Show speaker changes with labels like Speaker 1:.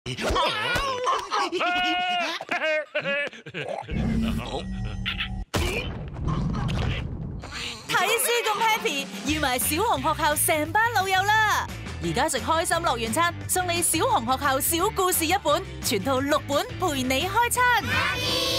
Speaker 1: 睇書咁 happy， 要埋小紅學校成班老友啦！而家食開心樂園餐，送你小紅學校小故事一本，全套6本陪你開餐。